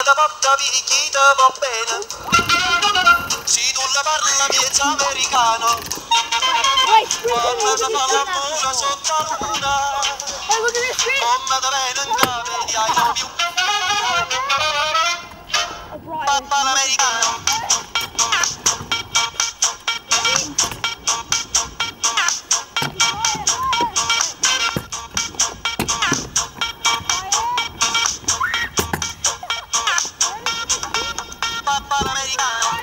Da porta picchita va bene. Se tu la parla miezza americano. Quando si fa l'amore sotto la luna. Come da bene in cave di I love you. Papà l'americano. Papà l'americano.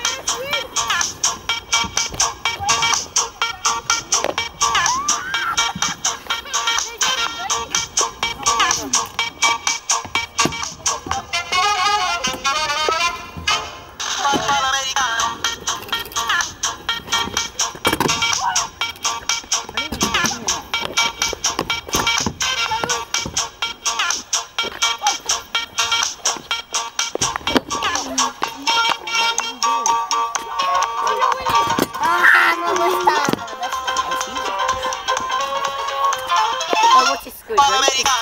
Papà l'americano. Oh, what's his squid? Papà l'americano.